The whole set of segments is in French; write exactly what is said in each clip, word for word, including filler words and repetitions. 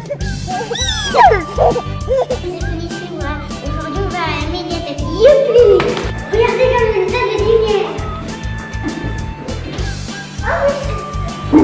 Venez chez moi. Aujourd'hui, on va à la médiathèque. Youpi! Regardez comme une salle de lumière. Oh oui,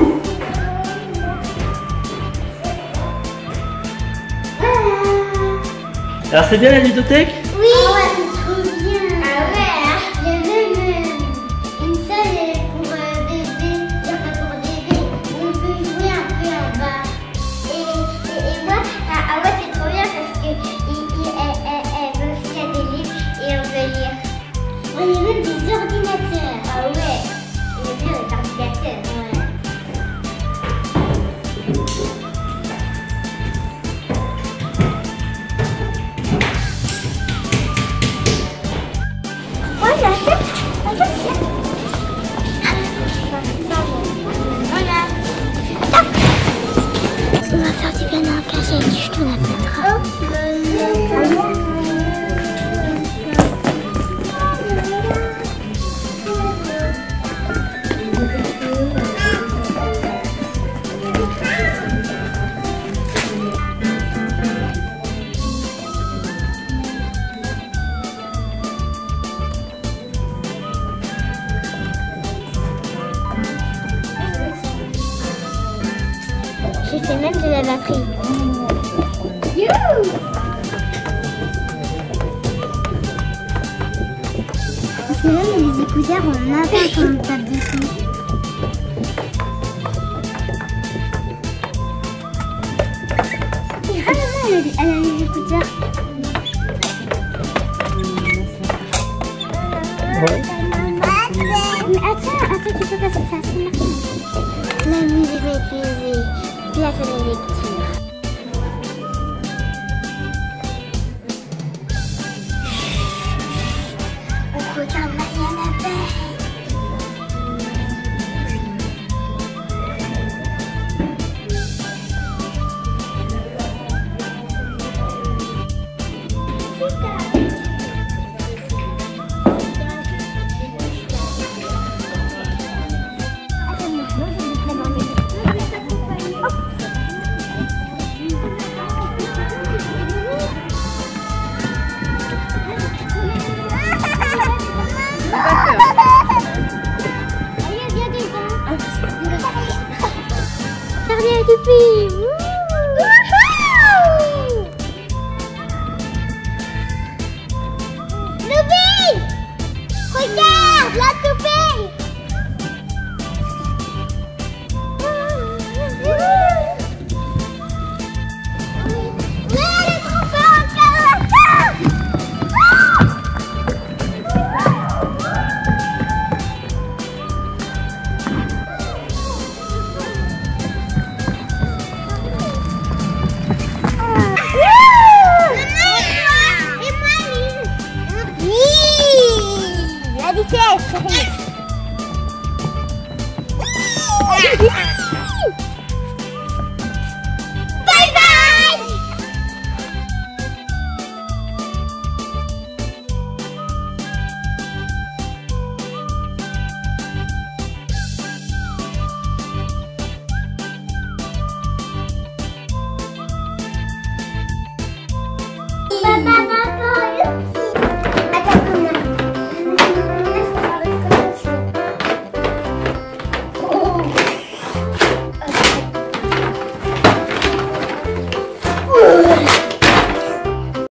voilà. Alors c'est bien la ludothèque? Oui. Ah ouais, c'est trop bien. Ah ouais. Il y a même euh, une salle pour euh, bébé, il y a pas pour bébé, où on peut jouer un peu en bas. Et, et, et moi, ah, ah ouais, c'est trop bien parce que il, il, elle, elle, elle veut aussi il y a des livres et on peut lire. Oh, il y a même des ordinateurs. Ah ouais. Il y a bien des ordinateurs. Ouais. On va faire du piano en cachette, je te la mettra. J'ai fait même de la batterie. Youhou! Parce que là, il y a des écouteurs, on n'a pas quand on tape dessus. Ah maman, elle a, elle a les écouteurs. Ouais. Mais attends, attends, tu peux passer ça. La musique maîtrisée, pièce électrique.